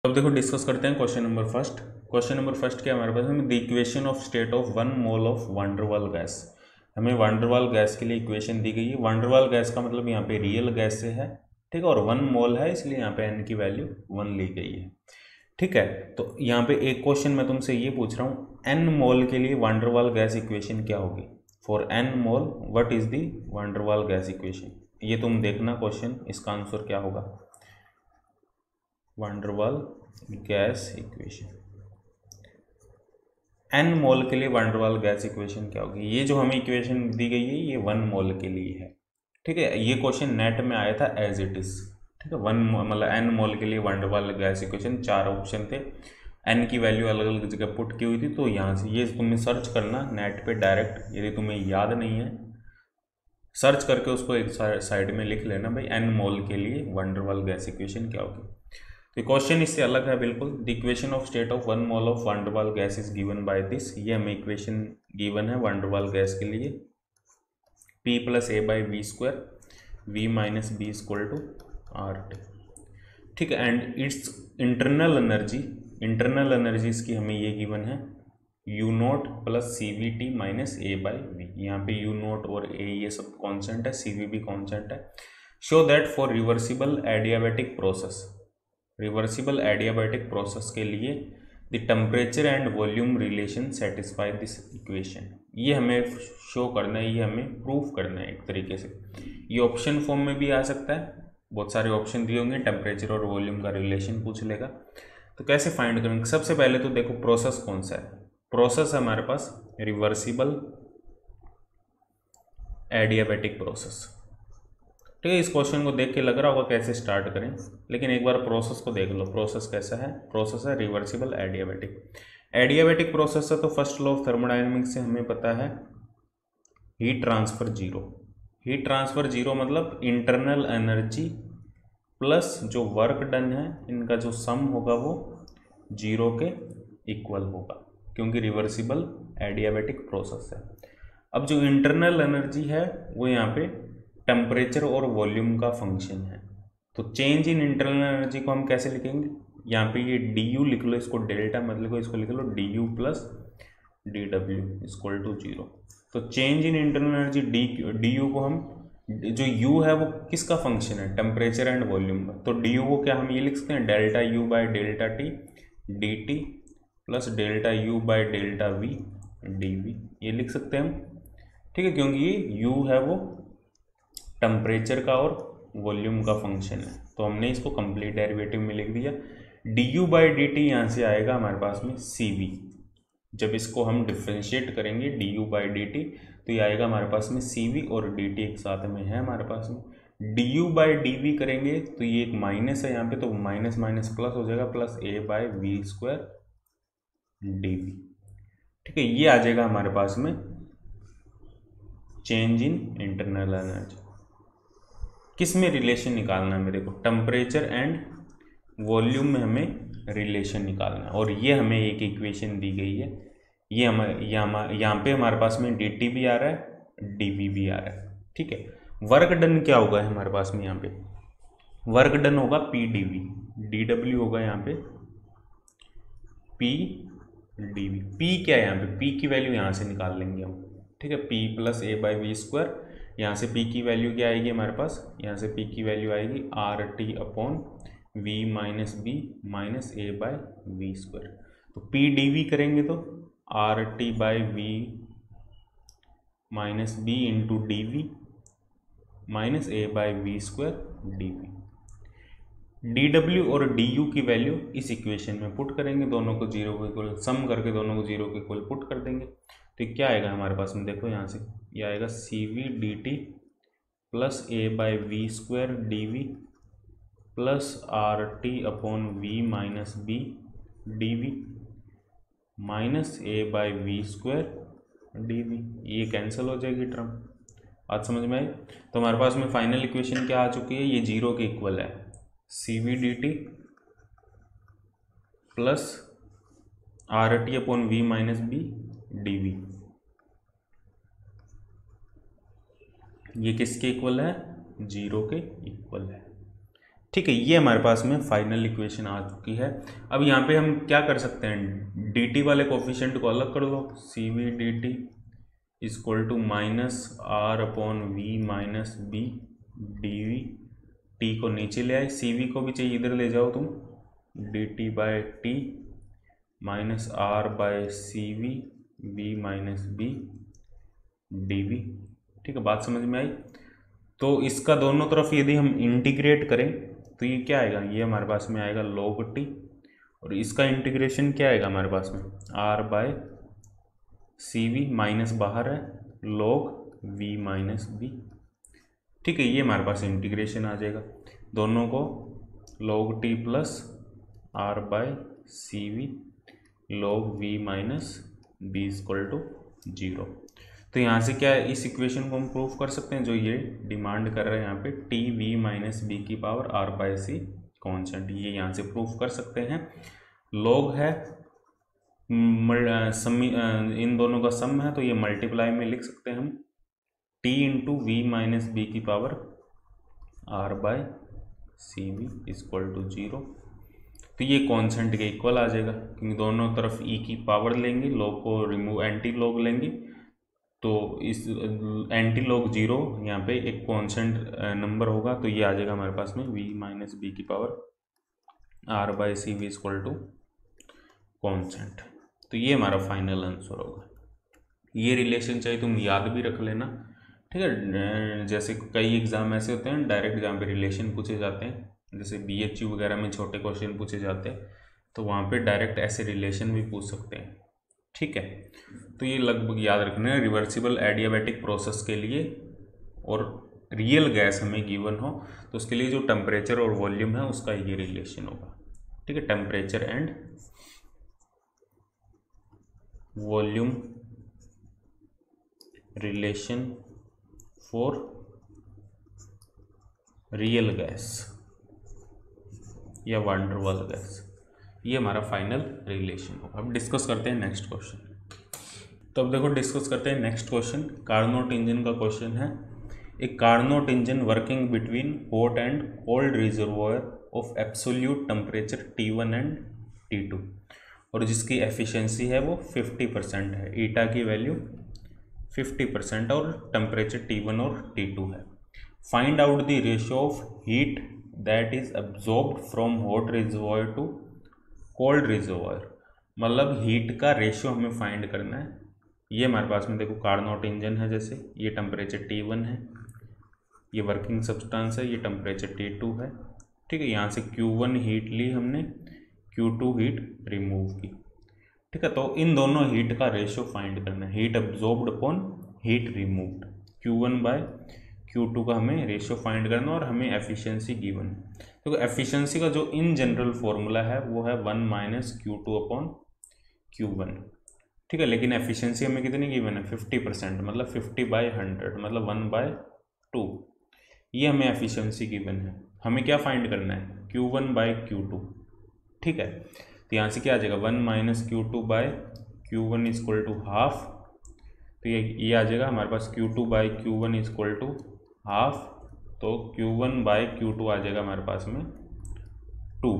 अब देखो डिस्कस करते हैं question number first. Question number first क्या हमारे पास है, the equation of state of 1 mole of van der Waals gas. हमें वान डेर वाल गैस के लिए इक्वेशन दी गई है। वान डेर वाल गैस का मतलब यहाँ पे रियल गैस से है, ठीक है, और 1 मोल है इसलिए यहाँ पे n की वैल्यू 1 ली गई है, ठीक है। तो यहाँ पे एक क्वेश्चन मैं तुमसे ये पूछ रहा हूँ, n मोल के लिए van der Waals gas equation क्या होगी। For n mole what is the van der Waals gas equation. ये तुम देखना क्वेश्चन, इसका आंसर क्या होगा। Van der Waals gas equation, n mole के लिए van der Waals gas equation क्या होगी। ये जो हमें इक्वेशन दी गई है ये 1 मोल के लिए है, ठीक है। ये क्वेश्चन नेट में आया था एज इट इज, ठीक है। मतलब n मोल के लिए van der Waals gas equation 4 option थे, n की वैल्यू अलग अलग जगह पुट की हुई थी। तो यहाँ से ये तुम्हें सर्च करना नेट पे डायरेक्ट, यदि तुम्हें याद नहीं है सर्च करके उसको एक साइड में लिख लेना भाई, n मोल के लिए van der Waals gas equation क्या होगी। तो क्वेश्चन इससे अलग है बिल्कुल। The equation of state of 1 mole of van der Waals gas is given by this. ये हमें इक्वेशन गिवन है वान डेर वाल गैस के लिए, P plus A by V square, V minus B equal to R T, ठीक है। And it's internal energy इसकी हमें ये गिवन है U naught plus C V T minus A by V. यहाँ पे यू नोट और ए ये सब कॉन्स्टेंट है, सी वी भी कॉन्स्टेंट है। Show that for reversible adiabatic process के लिए the temperature and volume relation satisfy this equation. ये हमें शो करना है, ये हमें प्रूफ करना है एक तरीके से। ये ऑप्शन फॉर्म में भी आ सकता है, बहुत सारे ऑप्शन दिए होंगे, टेम्परेचर और वॉल्यूम का रिलेशन पूछ लेगा। तो कैसे फाइंड करेंगे, सबसे पहले तो देखो प्रोसेस कौन सा है। प्रोसेस है हमारे पास रिवर्सिबल एडियाबैटिक प्रोसेस, ठीक है। इस क्वेश्चन को देख के लग रहा होगा कैसे स्टार्ट करें, लेकिन एक बार प्रोसेस को देख लो। प्रोसेस कैसा है, प्रोसेस है रिवर्सिबल एडियाबैटिक प्रोसेस है। तो फर्स्ट लॉ ऑफ थर्मोडायनेमिक्स से हमें पता है heat transfer zero. Heat transfer zero मतलब इंटरनल एनर्जी प्लस जो वर्क डन है इनका जो सम होगा वो जीरो के इक्वल होगा, क्योंकि रिवर्सिबल एडियाबैटिक प्रोसेस है। अब जो इंटरनल एनर्जी है वो यहाँ पे टेम्परेचर और वॉल्यूम का फंक्शन है। तो चेंज इन इंटरनल एनर्जी को हम कैसे लिखेंगे, यहाँ पे ये डी यू लिख लो, इसको डेल्टा मत लिखो, इसको लिख लो D U plus D W equal to zero. तो change in internal energy D U को हम, जो यू है वो किसका फंक्शन है, टेम्परेचर एंड वॉल्यूम का। तो डी यू को क्या हम ये लिख सकते हैं, delta U by delta T D T plus delta U by delta V D V, ये लिख सकते हैं हम, ठीक है। क्योंकि ये यू है वो टेम्परेचर का और वॉल्यूम का फंक्शन है, तो हमने इसको कंप्लीट डेरिवेटिव में लिख दिया। D U by D T यहाँ से आएगा हमारे पास में सी वी। जब इसको हम डिफ्रेंशिएट करेंगे D U by D T तो ये आएगा हमारे पास में सी वी और डी टी एक साथ में है हमारे पास में। D U by D V करेंगे तो ये एक माइनस है यहाँ पे, तो माइनस माइनस प्लस हो जाएगा, plus A by V square D V, ठीक है। ये आ जाएगा हमारे पास में चेंज इन इंटरनल एनर्जी। किस में रिलेशन निकालना है, देखो टेम्परेचर एंड वॉल्यूम में हमें रिलेशन निकालना है। और ये हमें एक इक्वेशन दी गई है, ये यहाँ पे हमारे पास में डी टी भी आ रहा है डी वी भी आ रहा है, ठीक है। वर्क डन क्या होगा हमारे पास में, यहाँ पे वर्क डन होगा P D V, D W होगा यहाँ पे पी डी वी। पी क्या है यहाँ पे, पी की वैल्यू यहाँ से निकाल लेंगे हम, ठीक है। P plus A by V square, यहाँ से P की वैल्यू क्या आएगी हमारे पास, यहाँ से P की वैल्यू आएगी R T upon V minus B minus A by V square. तो पी डी वी करेंगे तो R T by V minus B into D V minus A by V square D V. D W और D U की value इस equation में put करेंगे, दोनों को जीरो को इक्वल सम करके दोनों को जीरो के इक्वल पुट कर देंगे। तो क्या आएगा हमारे पास में, देखो यहाँ से ये आएगा C V D T plus A by V square D V plus R T upon V minus B D V minus A by V square D V. ये कैंसिल हो जाएगी टर्म, आज समझ में आई। तो हमारे पास में फाइनल इक्वेशन क्या आ चुकी है, ये जीरो के इक्वल है C V D T plus R T upon V minus B D V. ये किसके इक्वल है, जीरो के इक्वल है, ठीक है, ये हमारे पास में फाइनल इक्वेशन आ चुकी है। अब यहाँ पे हम क्या कर सकते हैं, डी टी वाले कोफिशिएंट को अलग कर लो, C V D T equal to minus R upon V minus B D V, T को नीचे ले आए, सी वी को भी चाहिए इधर ले जाओ तुम, D T by T minus R by C V B minus B D V. ठीक है, बात समझ में आई। तो इसका दोनों तरफ यदि हम इंटीग्रेट करें तो ये क्या आएगा, ये हमारे पास में आएगा log टी, और इसका इंटीग्रेशन क्या आएगा हमारे पास में, R by C V, minus बाहर है, log वी माइनस बी। ठीक है, ये हमारे पास इंटीग्रेशन आ जाएगा, दोनों को log T plus R by C V log V minus B equal to 0। तो यहाँ से क्या है, इस इक्वेशन को हम प्रूफ कर सकते हैं जो ये डिमांड कर रहे हैं यहाँ पे, टी वी माइनस बी की power R by C constant, ये यहाँ से प्रूफ कर सकते हैं। लॉग है इन दोनों का सम है, तो ये मल्टीप्लाई में लिख सकते हैं हम, T into V minus B की power R by C V equal to 0। तो ये कॉन्स्टेंट के इक्वल आ जाएगा, क्योंकि दोनों तरफ ई की पावर लेंगे, लॉग को रिमूव एंटी लॉग लेंगे, तो इस एंटी लॉग 0 यहाँ पे एक कॉन्स्टेंट नंबर होगा, तो ये आ जाएगा हमारे पास में v माइनस बी की power R by C V equal to constant. तो ये हमारा फाइनल आंसर होगा। ये रिलेशन चाहिए तुम याद भी रख लेना, ठीक है। जैसे कई एग्जाम ऐसे होते हैं डायरेक्ट जहाँ पे रिलेशन पूछे जाते हैं, जैसे BHU वगैरह में छोटे क्वेश्चन पूछे जाते हैं, तो वहाँ पे डायरेक्ट ऐसे रिलेशन भी पूछ सकते हैं। ठीक है, तो ये लगभग याद रखना है रिवर्सिबल एडियाबैटिक प्रोसेस के लिए, और रियल गैस हमें गिवन हो तो उसके लिए जो टेम्परेचर और वॉल्यूम है उसका ये रिलेशन होगा। ठीक है, temperature and volume relation for real gas या वान डेर वाल गैस, ये हमारा फाइनल रिलेशन होगा। अब डिस्कस करते हैं नेक्स्ट क्वेश्चन। तो अब देखो डिस्कस करते हैं नेक्स्ट क्वेश्चन, कार्नोट इंजन का क्वेश्चन है। एक Carnot engine working between hot and cold reservoir of absolute temperature T1 and T2, और जिसकी एफिशिएंसी है वो 50% है, ईटा की वैल्यू 50% और टेम्परेचर T1 और T2 है। Find out the ratio of heat that is absorbed from hot reservoir to cold reservoir, मतलब हीट का रेशियो हमें फाइंड करना है। ये हमारे पास में देखो कार्नोट इंजन है, जैसे ये टेम्परेचर T1 है, ये वर्किंग सब्सटेंस है, ये टेम्परेचर T2 है। ठीक है, यहाँ से Q1 हीट ली हमने, Q2 हीट रिमूव की। ठीक है, तो इन दोनों हीट का रेशियो फाइंड करना है, heat absorbed upon heat removed, Q1 by Q2 का हमें रेशियो फाइंड करना, और हमें एफिशिएंसी गिवन है। तो एफिशिएंसी का जो इन जनरल फॉर्मूला है वो है 1 माइनस Q2 अपॉन Q1। ठीक है, लेकिन एफिशिएंसी हमें कितनी गिवन है, 50%, मतलब 50/100, मतलब 1/2, ये हमें एफिशिएंसी गिवन है। हमें क्या फाइंड करना है, Q1 बाय Q2। ठीक है, तो यहाँ से क्या आ जाएगा, 1 minus Q2 by Q1 equal to half, तो ये आ जाएगा हमारे पास Q2 by Q1 equal to half, तो Q1 बाय Q2 आ जाएगा हमारे पास में 2।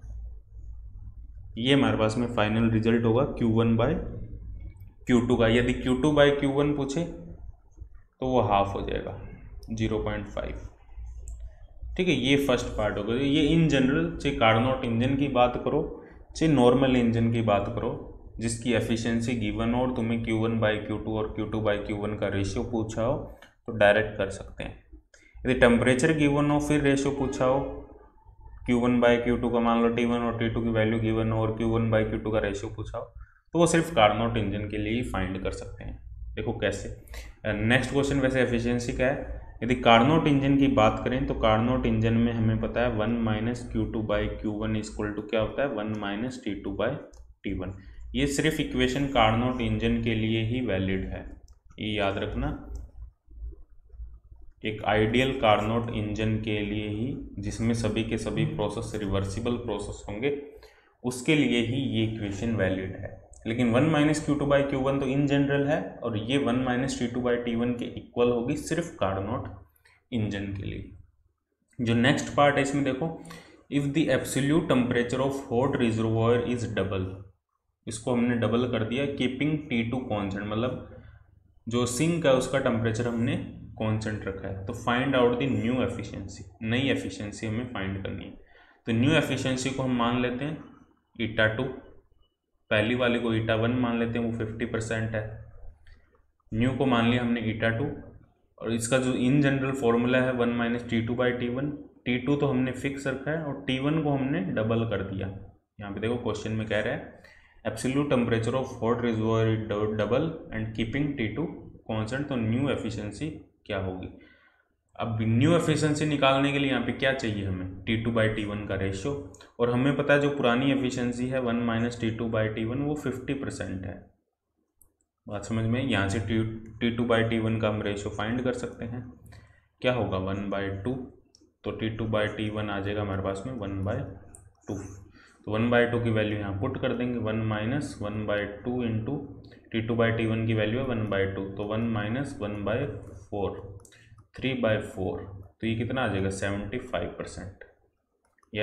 ये हमारे पास में फाइनल रिजल्ट होगा Q1 बाय Q2 का। यदि Q2 बाय Q1 पूछे तो वो हाफ हो जाएगा 0.5। ठीक है, ये फर्स्ट पार्ट होगा। ये इन जनरल चाहे कार्नोट इंजन की बात करो चाहे नॉर्मल इंजन की बात करो, जिसकी एफिशिएंसी गिवन हो और तुम्हें Q1 बाय Q2 और Q2 बाय Q1 का रेशियो पूछा हो तो डायरेक्ट कर सकते हैं। यदि टेम्परेचर गिवन हो फिर रेशियो पूछा हो, Q1 बाय Q2 का मान लो T1 और T2 की वैल्यू गिवन हो और Q1 बाय Q2 का रेशियो पूछा हो, तो वो सिर्फ कार्नोट इंजन के लिए ही फाइंड कर सकते हैं। देखो कैसे, नेक्स्ट क्वेश्चन वैसे एफिशिएंसी का है। यदि कार्नोट इंजन की बात करें तो कार्नोट इंजन में हमें पता है 1 minus Q2 by Q1 equal to क्या होता है, 1 माइनस T2 बाई T1। ये सिर्फ इक्वेशन कार्नोट इंजन के लिए ही वैलिड है, ये याद रखना। एक आइडियल कार्नोट इंजन के लिए ही, जिसमें सभी के सभी प्रोसेस रिवर्सिबल प्रोसेस होंगे, उसके लिए ही ये इक्वेशन वैलिड है। लेकिन 1 माइनस Q2 बाई Q1 तो इन जनरल है, और ये 1 माइनस T2 बाई T1 के इक्वल होगी सिर्फ कार्नोट इंजन के लिए। जो नेक्स्ट पार्ट है इसमें देखो, if the absolute temperature of hot reservoir is double, इसको हमने डबल कर दिया, कीपिंग T2 कॉन्स्टेंट, मतलब जो सिंक है उसका टेम्परेचर हमने कॉन्स्टेंट रखा है। तो find out the new efficiency, नई एफिशिएंसी हमें फाइंड करनी है। तो न्यू एफिशिएंसी को हम मान लेते हैं 𝜂2, पहली वाली को 𝜂1 मान लेते हैं, वो 50% है। न्यू को मान लिया हमने 𝜂2, और इसका जो इन जनरल फॉर्मूला है 1 - T2/T1, T2 तो हमने फिक्स रखा है और T1 को हमने डबल कर दिया। यहाँ पे देखो क्वेश्चन में कह रहा है absolute temperature of hot reservoir double and keeping T2 constant, तो न्यू एफिशिएंसी क्या होगी। अब न्यू एफिशिएंसी निकालने के लिए यहाँ पे क्या चाहिए हमें, T2/T1 का रेशियो, और हमें पता है जो पुरानी एफिशिएंसी है 1 - T2/T1 वो 50% है। बात समझ में, यहाँ से T2/T1 का हम रेशियो फाइंड कर सकते हैं, क्या होगा 1/2, तो T2/T1 आ जाएगा हमारे पास में 1/2, तो 1/2 की वैल्यू यहाँ पुट कर देंगे, 1 - 1/2 इंटू T2/T1 की वैल्यू है 1/2, तो 1 - 1/4, 3/4, तो ये कितना आ जाएगा 75% या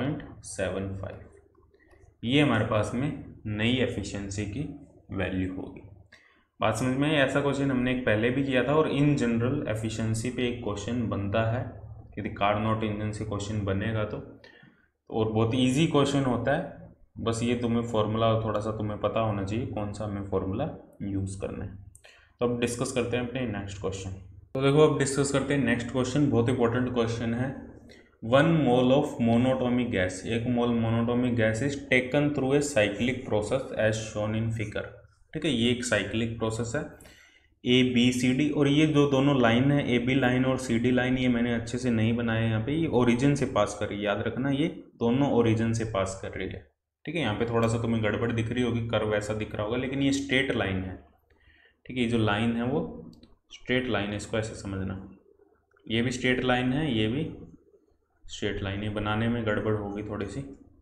0.75, ये हमारे पास में नई एफिशिएंसी की वैल्यू होगी। बात समझ में, ऐसा क्वेश्चन हमने एक पहले भी किया था, और इन जनरल एफिशिएंसी पे एक क्वेश्चन बनता है, यदि कार्नोट इंजन से क्वेश्चन बनेगा तो, और बहुत इजी क्वेश्चन होता है। बस ये तुम्हें फॉर्मूला थोड़ा सा तुम्हें पता होना चाहिए कौन सा हमें फॉर्मूला यूज़ करना है। तो अब डिस्कस करते हैं अपने नेक्स्ट क्वेश्चन। तो देखो अब डिस्कस करते हैं नेक्स्ट क्वेश्चन, बहुत इंपॉर्टेंट क्वेश्चन है। 1 mole of monatomic gas, 1 mole monatomic gas is taken through a cyclic process as shown in figure. ठीक है, ये एक साइक्लिक प्रोसेस है, ABCD, और ये जो दोनों लाइन है AB लाइन और CD लाइन, ये मैंने अच्छे से नहीं बनाया यहाँ पे, ये ओरिजिन से पास कर रही है, याद रखना ये दोनों ओरिजिन से पास कर रही है। ठीक है, यहाँ पे थोड़ा सा तुम्हें गड़बड़ दिख रही होगी, कर्व ऐसा दिख रहा होगा, लेकिन ये स्ट्रेट लाइन है। ठीक है, ये जो लाइन है वो स्ट्रेट लाइन है, इसको ऐसे समझना, ये भी स्ट्रेट लाइन है, ये भी स्ट्रेट लाइन है, बनाने में गड़बड़ होगी थोड़ी सी।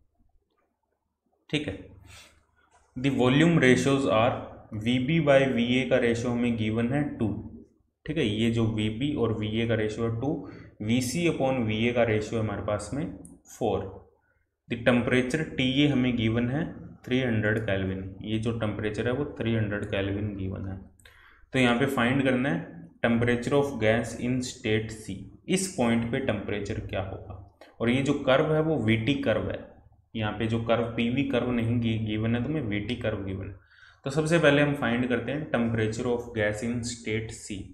ठीक है, the volume ratios are VB/VA का रेशियो हमें गिवन है 2। ठीक है, ये जो VB और VA का रेशियो है 2, VC/VA का रेशियो हमारे पास में 4। द टेम्परेचर TA हमें गिवन है 300 केल्विन, ये जो टेम्परेचर है वो 300 केल्विन गिवन है। तो यहाँ पे फाइंड करना है temperature of gas in state C, इस पॉइंट पे टेम्परेचर क्या होगा। और ये जो कर्व है वो VT कर्व है, यहाँ पे जो कर्व PV कर्व नहीं गिवन है, तो मैं VT कर्व गिवन है। तो सबसे पहले हम फाइंड करते हैं temperature of gas in state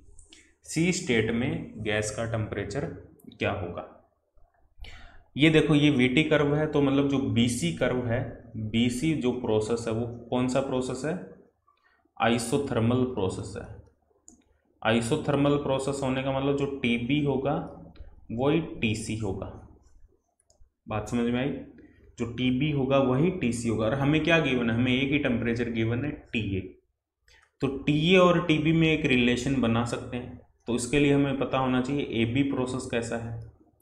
C state में गैस का टेम्परेचर क्या होगा। ये देखो ये VT कर्व है, तो मतलब जो BC कर्व है, BC जो प्रोसेस है वो कौन सा प्रोसेस है, आइसोथर्मल प्रोसेस है। आइसोथर्मल प्रोसेस होने का मतलब जो TB होगा वही TC होगा। बात समझ में आई, जो TB होगा वही TC होगा। और हमें क्या गिवन है, हमें एक ही टेम्परेचर गिवन है TA, तो TA और TB में एक रिलेशन बना सकते हैं। तो इसके लिए हमें पता होना चाहिए AB प्रोसेस कैसा है।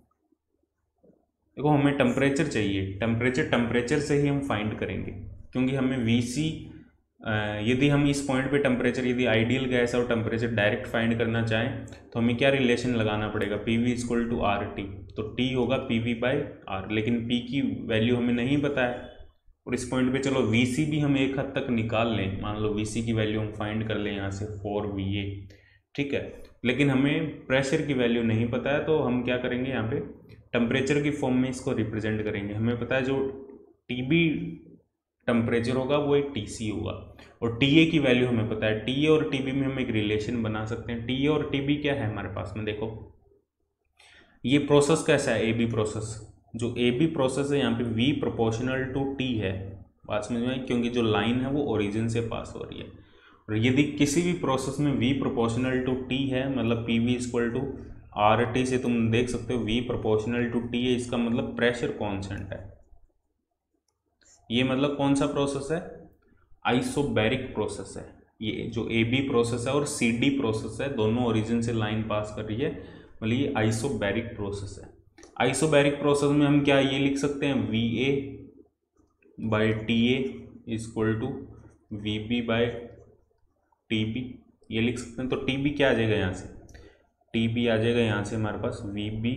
देखो हमें टेम्परेचर चाहिए, टेम्परेचर से ही हम फाइंड करेंगे, क्योंकि हमें VC, यदि हम इस पॉइंट पे टेम्परेचर, यदि आइडियल गैस और टेम्परेचर डायरेक्ट फाइंड करना चाहें तो हमें क्या रिलेशन लगाना पड़ेगा, PV = RT, तो T होगा PV/R, लेकिन P की वैल्यू हमें नहीं पता है। और इस पॉइंट पे चलो VC भी हम एक हद तक निकाल लें, मान लो VC की वैल्यू हम फाइंड कर लें यहाँ से 4VA। ठीक है, लेकिन हमें प्रेशर की वैल्यू नहीं पता है, तो हम क्या करेंगे, यहाँ पे टेम्परेचर की फॉर्म में इसको रिप्रेजेंट करेंगे। हमें पता है जो TB टेम्परेचर होगा वो एक TC होगा, और TA की वैल्यू हमें पता है। TA और TB में हम एक रिलेशन बना सकते हैं। TA और TB क्या है हमारे पास में, देखो ये प्रोसेस कैसा है, AB प्रोसेस, जो AB प्रोसेस है यहाँ पे V ∝ T है। बात समझ में आई, क्योंकि जो लाइन है वो ओरिजिन से पास हो रही है। और यदि किसी भी प्रोसेस में V ∝ T है, मतलब PV = RT से तुम देख सकते हो V ∝ T है, इसका मतलब प्रेशर कॉन्स्टेंट है। ये मतलब कौन सा प्रोसेस है, आइसोबैरिक प्रोसेस है। ये जो AB प्रोसेस है और CD प्रोसेस है, दोनों ओरिजिन से लाइन पास कर रही है, मतलब ये आइसोबैरिक प्रोसेस है। आइसोबैरिक प्रोसेस में हम क्या ये लिख सकते हैं, VA/TA = VB/TB, ये लिख सकते हैं। तो TB क्या आ जाएगा यहाँ से, TB आ जाएगा यहाँ से हमारे पास VB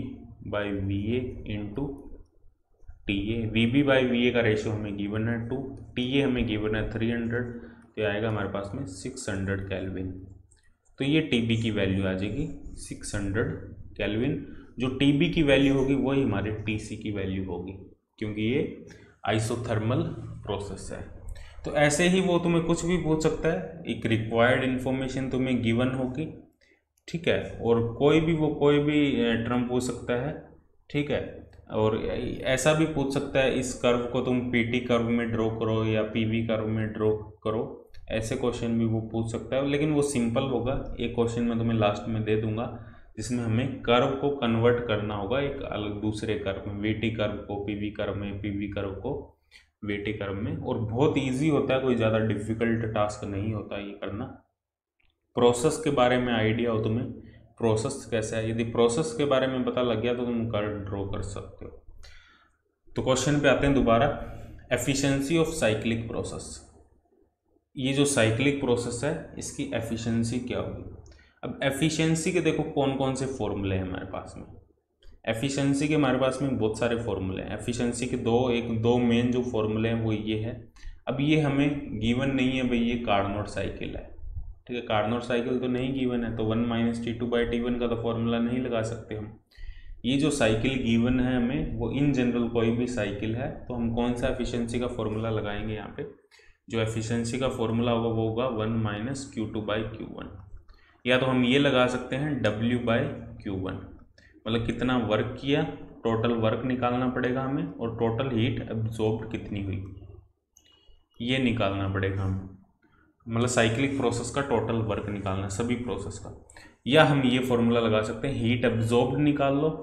by V A into T A. V B by V A का रेशियो हमें गिवन है 2, टी ए हमें गिवन है 300, तो ये आएगा हमारे पास में 600 केल्विन। तो ये टी बी की वैल्यू आ जाएगी 600 केल्विन। जो टी बी की वैल्यू होगी वही हमारे टी सी की वैल्यू होगी, क्योंकि ये आइसोथर्मल प्रोसेस है। तो ऐसे ही वो तुम्हें कुछ भी पूछ सकता है, एक रिक्वायर्ड इन्फॉर्मेशन तुम्हें गिवन होगी, ठीक है, और कोई भी टर्म पूछ सकता है, ठीक है। और ऐसा भी पूछ सकता है इस कर्व को तुम पीटी कर्व में ड्रॉ करो या पीवी कर्व में ड्रॉ करो, ऐसे क्वेश्चन भी वो पूछ सकता है, लेकिन वो सिंपल होगा। एक क्वेश्चन मैं तुम्हें लास्ट में दे दूंगा जिसमें हमें कर्व को कन्वर्ट करना होगा एक अलग दूसरे कर्व में, वीटी कर्व को पीवी कर्व में, पीवी कर्व को वीटी कर्व में, और बहुत ईजी होता है, कोई ज़्यादा डिफिकल्ट टास्क नहीं होता ये करना। प्रोसेस के बारे में आइडिया हो तुम्हें, प्रोसेस कैसा है, यदि प्रोसेस के बारे में पता लग गया तो तुम कर्व ड्रॉ कर सकते हो। तो क्वेश्चन पे आते हैं दोबारा, एफिशिएंसी ऑफ साइक्लिक प्रोसेस। ये जो साइक्लिक प्रोसेस है इसकी एफिशिएंसी क्या होगी। अब एफिशिएंसी के देखो कौन कौन से फॉर्मूले हैं हमारे पास में। एफिशिएंसी के हमारे पास में बहुत सारे फॉर्मूले हैं। एफिशिएंसी के दो मेन जो फॉर्मूले हैं वो ये है। अब ये हमें गिवन नहीं है भाई, ये कार्नोट साइकिल है, ठीक है, कार्नोट साइकिल तो नहीं गिवन है, तो 1 - T2/T1 का तो फॉर्मूला नहीं लगा सकते हम। ये जो साइकिल गिवन है हमें वो इन जनरल कोई भी साइकिल है, तो हम कौन सा एफिशिएंसी का फॉर्मूला लगाएंगे यहाँ पे। जो एफिशिएंसी का फॉर्मूला होगा वो होगा 1 - Q2/Q1, या तो हम ये लगा सकते हैं W/Q1, मतलब कितना वर्क किया, टोटल वर्क निकालना पड़ेगा हमें, और टोटल हीट एब्जॉर्ब्ड कितनी हुई ये निकालना पड़ेगा हमें, मतलब साइक्लिक प्रोसेस का टोटल वर्क निकालना सभी प्रोसेस का। या हम ये फॉर्मूला लगा सकते हैं हीट एब्जॉर्ब्ड निकाल लो,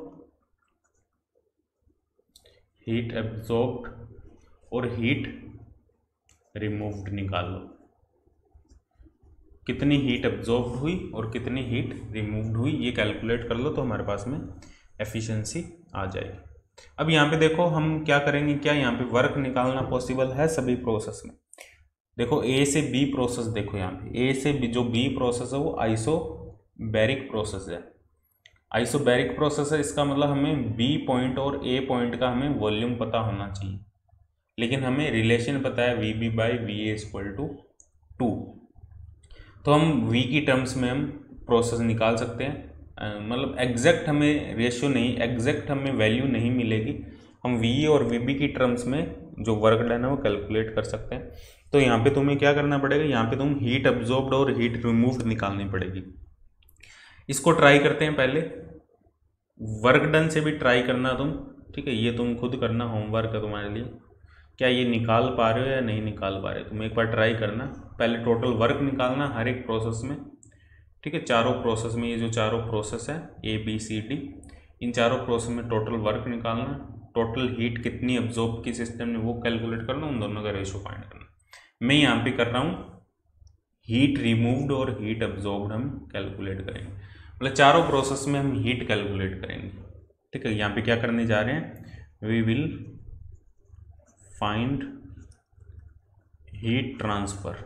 हीट एब्जॉर्ब्ड, और हीट रिमूव्ड निकाल लो, कितनी हीट एब्जॉर्ब्ड हुई और कितनी हीट रिमूव्ड हुई, ये कैलकुलेट कर लो तो हमारे पास में एफिशिएंसी आ जाएगी। अब यहाँ पे देखो हम क्या करेंगे, क्या यहाँ पे वर्क निकालना पॉसिबल है सभी प्रोसेस में। देखो ए से बी प्रोसेस, देखो यहाँ पे ए से बी, जो बी प्रोसेस है वो आइसोबैरिक प्रोसेस है। आइसोबैरिक प्रोसेस है, इसका मतलब हमें बी पॉइंट और ए पॉइंट का हमें वॉल्यूम पता होना चाहिए, लेकिन हमें रिलेशन पता है VB/VA = 2। तो हम V की टर्म्स में हम प्रोसेस निकाल सकते हैं, मतलब एग्जैक्ट हमें रेशियो नहीं, एग्जैक्ट हमें वैल्यू नहीं मिलेगी, हम VA और VB की टर्म्स में जो वर्क डन है वो कैलकुलेट कर सकते हैं। तो यहाँ पे तुम्हें क्या करना पड़ेगा, यहाँ पे तुम हीट एब्जॉर्ब्ड और हीट रिमूव्ड निकालनी पड़ेगी। इसको ट्राई करते हैं पहले, वर्क डन से भी ट्राई करना तुम, ठीक है, ये तुम खुद करना, होमवर्क है तुम्हारे लिए। क्या ये निकाल पा रहे हो या नहीं निकाल पा रहे हो, तुम एक बार ट्राई करना। पहले टोटल वर्क निकालना हर एक प्रोसेस में, ठीक है, चारों प्रोसेस में, ये जो चारों प्रोसेस है ABCD, इन चारों प्रोसेस में टोटल वर्क निकालना, टोटल हीट कितनी एब्जॉर्ब की सिस्टम ने वो कैलकुलेट करना, उन दोनों का रेशो फाइंड करना। मैं यहाँ पे कर रहा हूँ हीट रिमूव्ड और हीट एब्जॉर्ब्ड हम कैलकुलेट करेंगे, मतलब चारों प्रोसेस में हम हीट कैलकुलेट करेंगे, ठीक है। यहाँ पे क्या करने जा रहे हैं, we will find heat transfer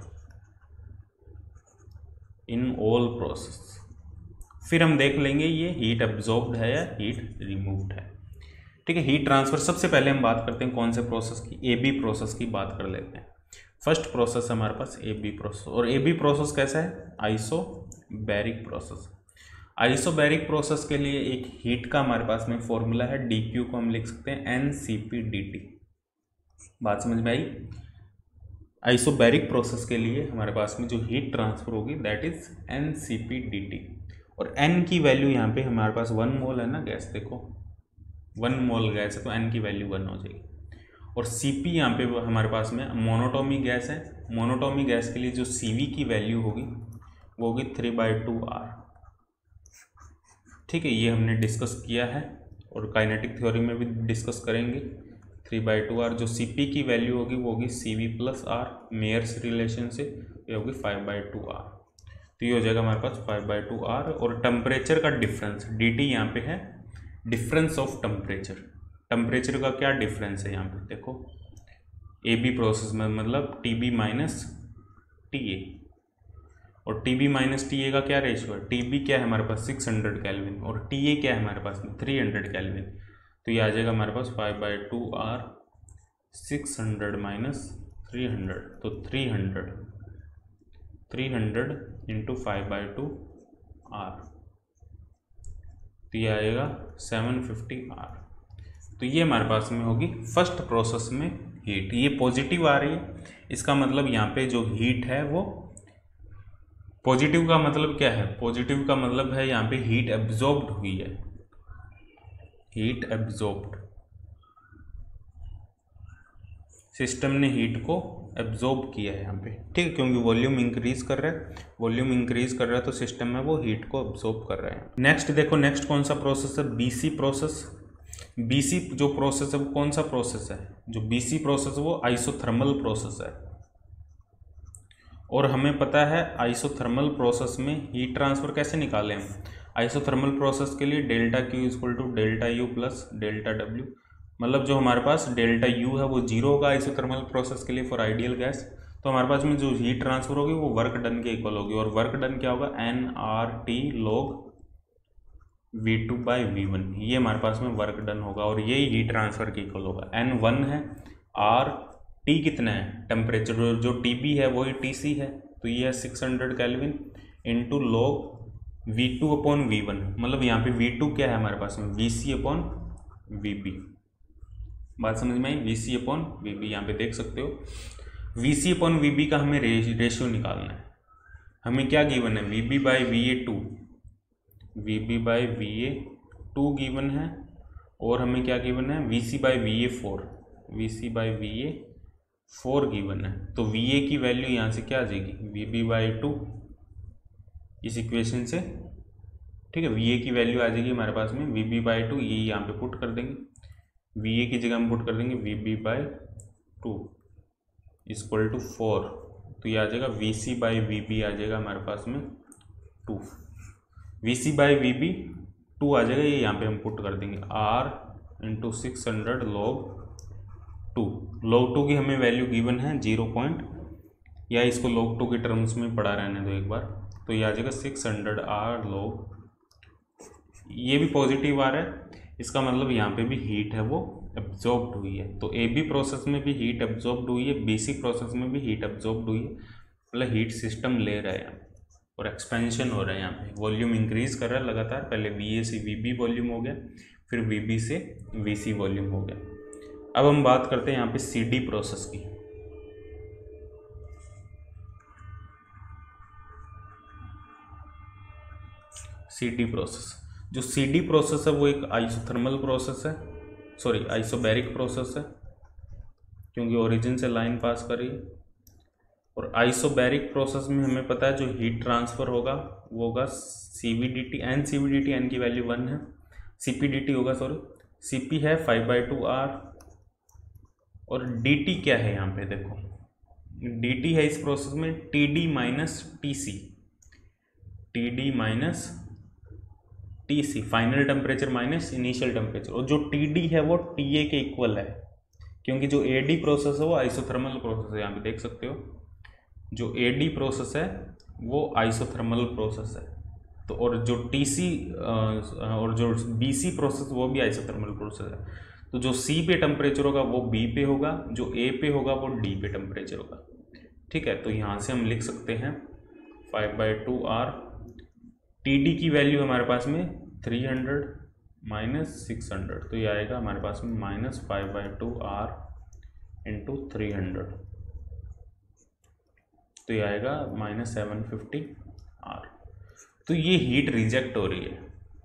in all process, फिर हम देख लेंगे ये हीट एब्जॉर्ब्ड है या हीट रिमूव्ड है, ठीक है। हीट ट्रांसफर सबसे पहले हम बात करते हैं कौन से प्रोसेस की, AB प्रोसेस की बात कर लेते हैं। फर्स्ट प्रोसेस है हमारे पास AB प्रोसेस, और AB प्रोसेस कैसा है, आइसोबैरिक प्रोसेस। आइसोबैरिक प्रोसेस के लिए एक हीट का हमारे पास में फॉर्मूला है, DQ को हम लिख सकते हैं NCP/dt। बात समझ में आई। आइसोबैरिक प्रोसेस के लिए हमारे पास में जो हीट ट्रांसफर होगी दैट इज NCP/dt, और N की वैल्यू यहाँ पे हमारे पास 1 मोल है ना गैस, देखो 1 मोल गैस है तो N की वैल्यू 1 हो जाएगी। और Cp यहाँ पे हमारे पास में मोनोटोमी गैस है, मोनोटोमी गैस के लिए जो Cv की वैल्यू होगी वो होगी 3/2R, ठीक है, ये हमने डिस्कस किया है और काइनेटिक थ्योरी में भी डिस्कस करेंगे। 3/2R, जो Cp की वैल्यू होगी वो होगी Cv+R, मेयर्स रिलेशन से ये होगी 5/2R, तो ये हो जाएगा हमारे पास 5/2R। और टेम्परेचर का डिफरेंस dt यहाँ पे है, डिफरेंस ऑफ टेम्परेचर, टेम्परेचर का क्या डिफरेंस है यहाँ पे देखो, AB प्रोसेस में मतलब TB - TA, और T B minus T A का क्या रेशियो है, टी बी क्या है हमारे पास 600 केल्विन और टी ए क्या है हमारे पास में 300 केल्विन। तो ये आ जाएगा हमारे पास 5/2R 600 माइनस 300, तो 300 इंटू 5/2R, तो ये आएगा 750R। तो ये हमारे पास में होगी फर्स्ट प्रोसेस में हीट। ये पॉजिटिव आ रही है, इसका मतलब यहाँ पे जो हीट है वो पॉजिटिव का मतलब क्या है, पॉजिटिव का मतलब है यहाँ पे हीट एब्जॉर्ब्ड हुई है, हीट एब्जॉर्ब्ड, सिस्टम ने हीट को एब्जॉर्ब किया है यहाँ पे, ठीक है, क्योंकि वॉल्यूम इंक्रीज कर रहा है, वॉल्यूम इंक्रीज कर रहा है तो सिस्टम में वो हीट को एब्जॉर्ब कर रहा है। नेक्स्ट देखो, नेक्स्ट कौन सा प्रोसेस है, बीसी प्रोसेस। बीसी जो प्रोसेस है वो कौन सा प्रोसेस है, जो बीसी प्रोसेस है वो आइसोथर्मल प्रोसेस है। और हमें पता है आइसोथर्मल प्रोसेस में हीट ट्रांसफर कैसे निकालें हम। आइसोथर्मल प्रोसेस के लिए delta Q equal to delta U plus delta W, मतलब जो हमारे पास डेल्टा यू है वो जीरो होगा आइसोथर्मल प्रोसेस के लिए फॉर आइडियल गैस। तो हमारे पास में जो हीट ट्रांसफर होगी वो वर्क डन के इक्वल होगी, और वर्क डन क्या होगा, N R T log V2/V1, ये हमारे पास में वर्क डन होगा और यही हीट ट्रांसफर के इक्वल होगा। N 1 है, R T कितना है, टेम्परेचर जो TB है वही TC है, तो ये है 600 केल्विन इंटू लॉग V2/V1, मतलब यहाँ पे V2 क्या है हमारे पास में VC/VB। बात समझ में आई, VC/VB, यहाँ पे देख सकते हो VC/VB का हमें रेशियो निकालना है। हमें क्या गिवन है, VB/VA2 गिवन है, और हमें क्या गिवन है VC/VA4 गिवन है। तो VA की वैल्यू यहाँ से क्या आ जाएगी, VB/2 इस इक्वेशन से, ठीक है, VA की वैल्यू आ जाएगी हमारे पास में VB/2, ये यहाँ पे पुट कर देंगे, VA की जगह हम पुट कर देंगे VB/2 इक्वल टू 4, तो ये आ जाएगा VC/VB आ जाएगा हमारे पास में 2, VC/VB 2 आ जाएगा, ये यहाँ पे हम पुट कर देंगे R इंटू 600 log 2 की हमें वैल्यू गिवन है 0. या इसको log 2 के टर्म्स में पढ़ा रहने दो एक बार, तो ये आ जाएगा 600 R log, ये भी पॉजिटिव आ रहा है, इसका मतलब यहाँ पे भी हीट है वो एब्जॉर्ब्ड हुई है। तो AB प्रोसेस में भी हीट एब्जॉर्ब्ड हुई है, BC प्रोसेस में भी हीट एब्जॉर्ब्ड हुई है, मतलब हीट सिस्टम ले रहा है और एक्सपेंशन हो रहा है, यहाँ पे वॉल्यूम इंक्रीज कर रहा है लगातार, पहले VA से VB वॉल्यूम हो गया, फिर VB से VC वॉल्यूम हो गया। अब हम बात करते हैं यहाँ पे CD प्रोसेस की। CD प्रोसेस, जो CD प्रोसेस है वो एक आइसोथर्मल प्रोसेस है, सॉरी आइसोबैरिक प्रोसेस है, क्योंकि ओरिजिन से लाइन पास कर रही है। और आइसोबैरिक प्रोसेस में हमें पता है जो हीट ट्रांसफ़र होगा वो होगा CVDT, N की वैल्यू 1 है, CPDT होगा, सॉरी CP है 5/2R, और DT क्या है यहाँ पे देखो, DT है इस प्रोसेस में TD minus TC, final temperature minus initial temperature, और जो TD है वो TA के इक्वल है, क्योंकि जो AD प्रोसेस है वो आइसोथर्मल प्रोसेस है, यहाँ पे देख सकते हो जो AD प्रोसेस है वो आइसोथर्मल प्रोसेस है, तो और जो TC और जो BC प्रोसेस वो भी आइसोथर्मल प्रोसेस है। तो जो C पे टेम्परेचर होगा वो B पे होगा, जो A पे होगा वो D पे टेम्परेचर होगा, ठीक है। तो यहाँ से हम लिख सकते हैं 5/2R, TD की वैल्यू हमारे पास में 300 माइनस 600, तो ये आएगा हमारे पास में -5/2R इंटू 300, तो ये आएगा -750R। तो ये हीट रिजेक्ट हो रही है,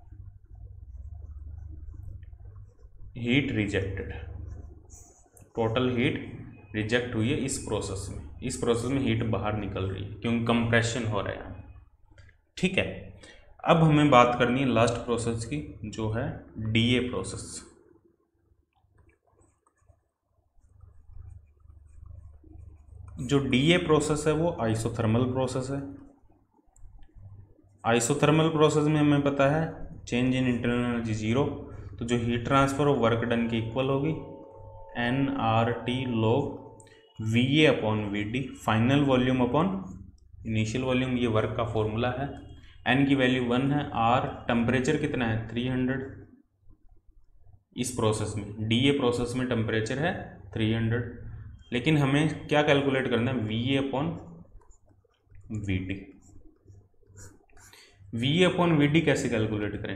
heat rejected, total heat reject हुई है इस प्रोसेस में, इस प्रोसेस में हीट बाहर निकल रही है क्योंकि कंप्रेशन हो रहा है, ठीक है। अब हमें बात करनी है लास्ट प्रोसेस की, जो है DA प्रोसेस। जो DA प्रोसेस है वो आइसोथर्मल प्रोसेस है। आइसोथर्मल प्रोसेस में हमें पता है चेंज इन इंटरनल एनर्जी 0, तो जो हीट ट्रांसफर हो वर्क डन के इक्वल होगी nRT log VA/VD, final volume upon initial volume ये वर्क का फॉर्मूला है, एन की वैल्यू 1 है, आर टेम्परेचर कितना है 300 इस प्रोसेस में, डी ए प्रोसेस में टेम्परेचर है 300, लेकिन हमें क्या कैलकुलेट करना है V A upon V D. V A upon V D कैसे कैलकुलेट करें,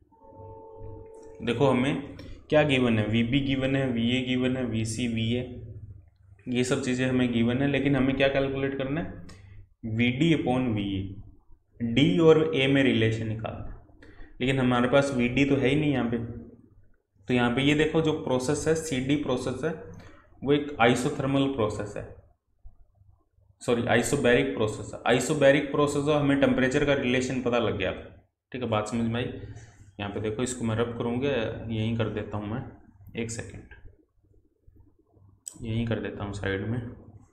देखो हमें क्या गिवन है, वी बी गिवन है, वी ए गिवन है, वी सी वी ए, ये सब चीज़ें हमें गिवन है, लेकिन हमें क्या कैलकुलेट करना है V D upon V A, D और ए में रिलेशन निकालना है, लेकिन हमारे पास वी डी तो है ही नहीं यहाँ पे। तो यहाँ पे ये देखो जो प्रोसेस है सी डी प्रोसेस है वो एक आइसोथर्मल प्रोसेस है, सॉरी आइसोबैरिक प्रोसेस है। आइसोबैरिक प्रोसेस है, हमें टेम्परेचर का रिलेशन पता लग गया, ठीक है, बात समझ में आई। यहाँ पे देखो इसको मैं रब करूँगा, यहीं कर देता हूँ मैं, एक सेकेंड यहीं कर देता हूँ साइड में।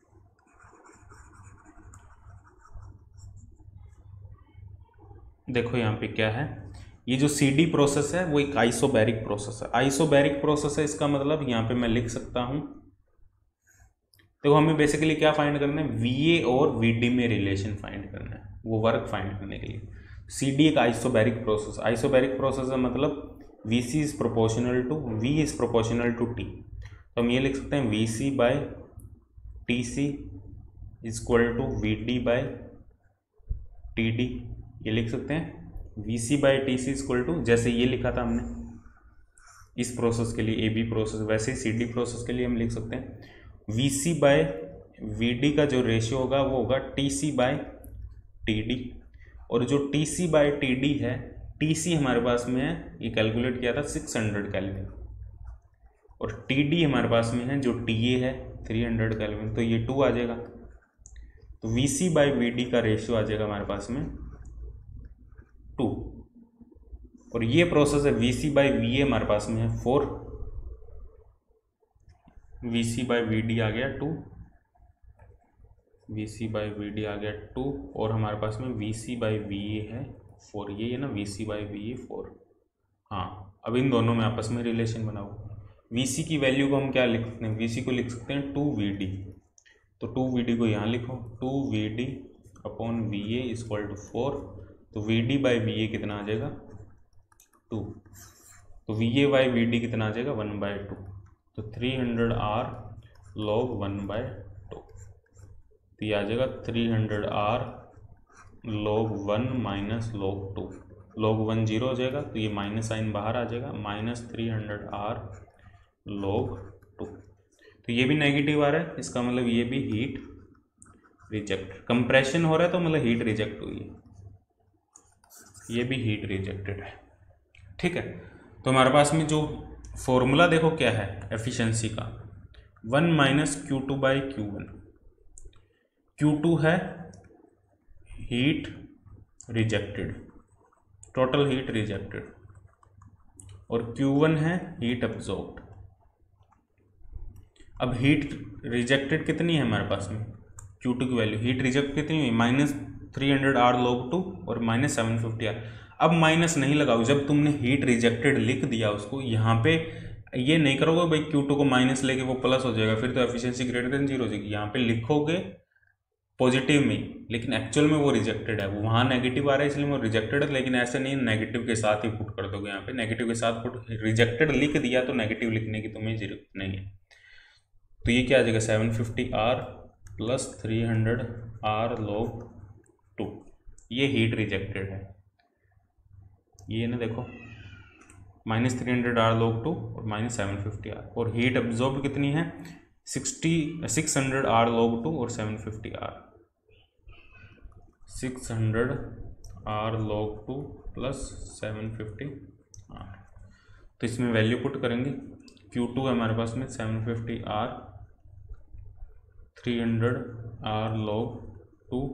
देखो यहाँ पे क्या है, ये जो सी डी प्रोसेस है वो एक आइसोबैरिक प्रोसेस है। आइसोबैरिक प्रोसेस है, इसका मतलब यहाँ पे मैं लिख सकता हूँ, देखो हमें बेसिकली क्या फाइंड करना है, वी ए और वी डी में रिलेशन फाइंड करना है, वो वर्क फाइंड करने के लिए। सी डी एक आइसोबैरिक प्रोसेस, आइसोबैरिक प्रोसेस है मतलब V C is proportional to V is proportional to T, तो हम ये लिख सकते हैं V C by T C is equal to V D by T D, ये लिख सकते हैं V C by T C equal to, जैसे ये लिखा था हमने इस प्रोसेस के लिए ए बी प्रोसेस, वैसे ही सी डी प्रोसेस के लिए हम लिख सकते हैं V C by V D का जो रेशियो होगा वो होगा T C by T D, और जो T C by T D है, टी सी हमारे पास में है, ये कैलकुलेट किया था 600 केल्विन, और टी डी हमारे पास में है जो टी ए है 300 केल्विन, तो ये 2 आ जाएगा। तो V C by V D का रेशियो आ जाएगा हमारे पास में 2, और ये प्रोसेस है V C by V A हमारे पास में है 4, V C by V D आ गया 2, V C by V D आ गया 2, और हमारे पास में V C by V A है 4, ये है ना V C by V A 4। हाँ, अब इन दोनों में आपस में रिलेशन बनाओ। वी सी की वैल्यू को हम क्या लिख सकते हैं, वी सी को लिख सकते हैं 2 वी डी, तो 2 वी डी को यहाँ लिखो, 2 V D upon V A is equal to 4, तो V D by V A कितना आ जाएगा 2, तो V A by V D कितना आ जाएगा 1/2, तो 300 आर लॉग 1/2, तो ये आ जाएगा 300 R log 1 minus log 2, log 1 0 हो जाएगा, तो ये माइनस साइन बाहर आ जाएगा, माइनस 300 आर log 2, तो ये भी नेगेटिव आ रहा है, इसका मतलब ये भी हीट रिजेक्ट, कंप्रेशन हो रहा है तो मतलब हीट रिजेक्ट हुई है, ये भी हीट रिजेक्टेड है, ठीक है। तो हमारे पास में जो फॉर्मूला देखो क्या है एफिशिएंसी का, 1 minus Q2 by Q1, Q2 है heat rejected, total heat rejected, और Q1 है हीट अब्जॉर्ब्ड। अब हीट रिजेक्टेड कितनी है हमारे पास में, Q2 की वैल्यू, हीट रिजेक्ट कितनी हुई -300 आर log 2 और -750 आर। अब माइनस नहीं लगाओ, जब तुमने हीट रिजेक्टेड लिख दिया उसको, यहाँ पे ये नहीं करोगे भाई Q2 को माइनस लेके वो प्लस हो जाएगा, फिर तो एफिशिएंसी ग्रेटर देन 0 हो जाएगी। यहाँ पे लिखोगे पॉजिटिव में, लेकिन एक्चुअल में वो रिजेक्टेड है, वहाँ नेगेटिव आ रहा है इसलिए वो रिजेक्टेड है, लेकिन ऐसे नहीं नेगेटिव के साथ ही पुट कर दोगे, यहाँ पे नेगेटिव के साथ पुट, रिजेक्टेड लिख दिया तो नेगेटिव लिखने की तुम्हें जरूरत नहीं है। तो ये क्या आ जाएगा 750 आर प्लस 300 आर log 2, ये हीट रिजेक्टेड है, ये ना देखो -300 आर log 2 और -750 आर, और हीट अब्जॉर्ब कितनी है 600 आर log 2 और 750 R, 600 R log 2 plus 750 R, तो इसमें वैल्यू पुट करेंगे, Q2 है हमारे पास में 750 R, 300 R log 2,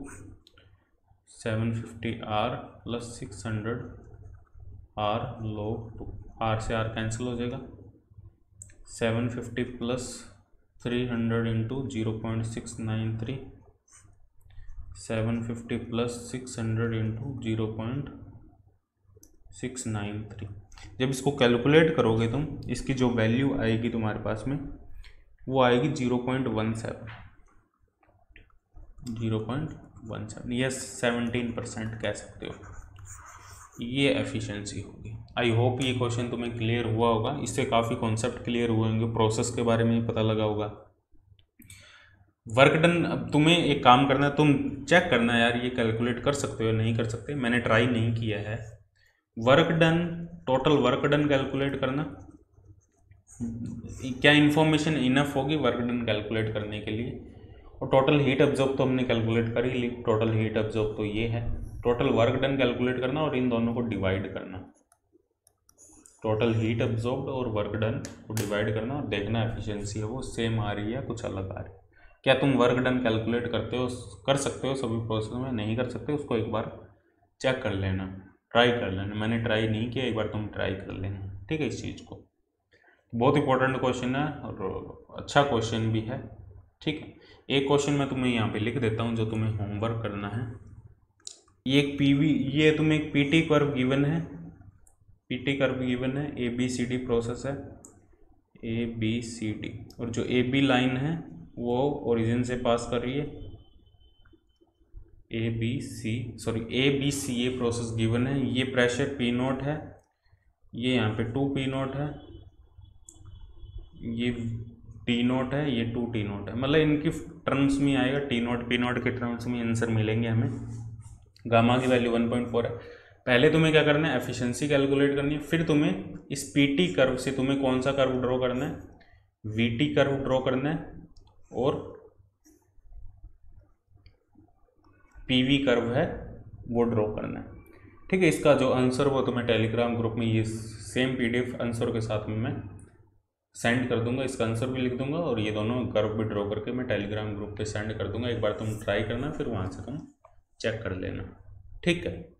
750 R plus 600 R log 2, R से आर कैंसिल हो जाएगा, 750 प्लस 300 इंटू 0.693, 750 प्लस 600 इंटू 0.693। जब इसको कैलकुलेट करोगे तुम, इसकी जो वैल्यू आएगी तुम्हारे पास में वो आएगी 0.17, 0.17, ये 17% कह सकते हो, ये एफिशिएंसी होगी। आई होप ये क्वेश्चन तुम्हें क्लियर हुआ होगा, इससे काफ़ी कॉन्सेप्ट क्लियर हुए होंगे, प्रोसेस के बारे में ही पता लगा होगा। वर्क डन, अब तुम्हें एक काम करना है, तुम चेक करना यार ये कैलकुलेट कर सकते हो नहीं कर सकते, मैंने ट्राई नहीं किया है। Work done, total work done calculate करना, क्या इन्फॉर्मेशन इनफ होगी वर्क डन कैलकुलेट करने के लिए। और टोटल हीट अब्जॉर्ब तो हमने कैलकुलेट कर ही ली, टोटल हीट अब्जॉर्ब तो ये है। टोटल वर्क डन कैलकुलेट करना और इन दोनों को डिवाइड करना, टोटल हीट अब्जॉर्ब्ड और वर्क डन को डिवाइड करना और देखना एफिशिएंसी है वो सेम आ रही है कुछ अलग आ रही है। क्या तुम वर्क डन कैलकुलेट कर सकते हो सभी प्रोसेस में? नहीं कर सकते, उसको एक बार चेक कर लेना, ट्राई कर लेना। मैंने ट्राई नहीं किया, एक बार तुम ट्राई कर लेना, ठीक है। इस चीज़ को बहुत इंपॉर्टेंट क्वेश्चन है और अच्छा क्वेश्चन भी है, ठीक है। एक क्वेश्चन मैं तुम्हें यहाँ पे लिख देता हूँ जो तुम्हें होमवर्क करना है। ये एक ये तुम्हें एक पीटी कर्व गिवन है, पीटी कर्व गिवन है, ABCD प्रोसेस है, ABCD, और जो AB लाइन है वो ओरिजिन से पास कर रही है, ABC ये प्रोसेस गिवन है। ये प्रेशर P0 है, ये यहाँ पे 2P0 है, ये T0 है, ये 2T0 है, मतलब इनकी टर्म्स में आएगा T0 P0 के टर्म्स में आंसर मिलेंगे हमें। गामा की वैल्यू 1.4 है। पहले तुम्हें क्या करना है, एफिशिएंसी कैलकुलेट करनी है, फिर तुम्हें इस पीटी कर्व से तुम्हें कौन सा कर्व ड्रॉ करना है, VT कर्व ड्रॉ करना है और PV कर्व है वो ड्रॉ करना है, ठीक है। इसका जो आंसर वो तुम्हें टेलीग्राम ग्रुप में ये सेम PDF आंसर के साथ में मैं सेंड कर दूंगा, इसका आंसर भी लिख दूंगा और ये दोनों कर्व भी ड्रॉ करके मैं टेलीग्राम ग्रुप पे सेंड कर दूंगा। एक बार तुम ट्राई करना, फिर वहाँ से तुम चेक कर लेना, ठीक है।